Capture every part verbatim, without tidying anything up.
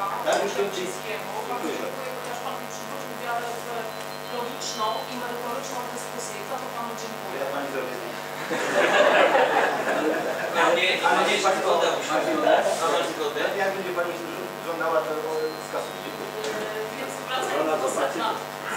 Kaczyńskiemu. Bardzo dziękuję, ponieważ Pan mi przywrócił wiarę w logiczną i merytoryczną dyskusję. Za to Panu dziękuję. Ja Pani zrobię. Ale nie jest zgoda, mamy zgodę. Jak będzie Pani żądała, to skasuje. Więc wracając do sedna.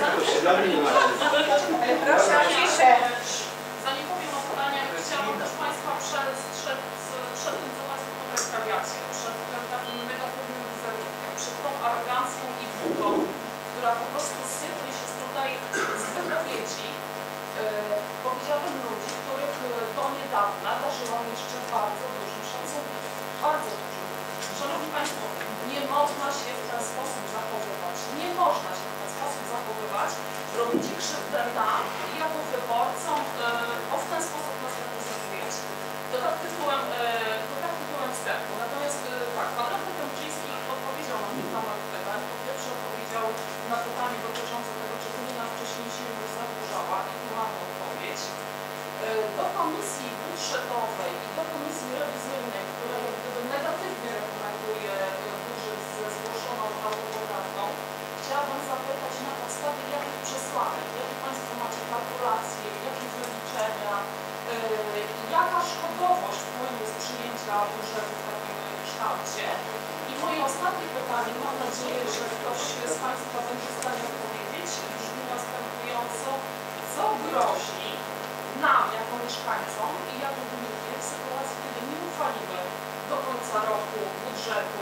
Proszę o ciszę. Zanim powiem o pytaniach, chciałabym też Państwa przed, przed, przed tym, co Państwo tutaj stawiacie, przed tym takim negatywnym wizerunkiem, przed tą arogancją i budą, która po prostu sypie się tutaj z wypowiedzi, yy, powiedziałabym ludzi, których do niedawna darzyłam jeszcze bardzo dużym szacunkiem. Bardzo dużym. Szanowni Państwo, nie można się w ten sposób zachowywać. Nie można się w ten sposób zachowywać. Robicie krzywdę nam i jako wyborcom yy, o w ten sposób nas reprezentujecie. To tak tytułem, yy, to tak tytułem wstępu. Natomiast yy, tak, Pan Radny Kępczyński odpowiedział na kilka moich pytań. Po pierwsze odpowiedział na pytanie dotyczące tego, czy gmina wcześniej się już zadłużała i tu mamy odpowiedź. Yy, do komisji budżetowej i do komisji rewizyjnej, która jak gdyby negatywnie rekomenduje budżet ze zgłoszoną autopoprawką, chciałabym zapytać, na podstawie jakich przesłanek, jakie Państwo macie kalkulacje, jakie wyliczenia, yy, jaka szkodowość płynie z przyjęcia budżetu w takim kształcie. I moje ostatnie pytanie, mam nadzieję, że ktoś z Państwa będzie w stanie odpowiedzieć, brzmi następująco: co grozi nam jako mieszkańcom i jako gminie w sytuacji, kiedy nie uchwalimy do końca roku budżetu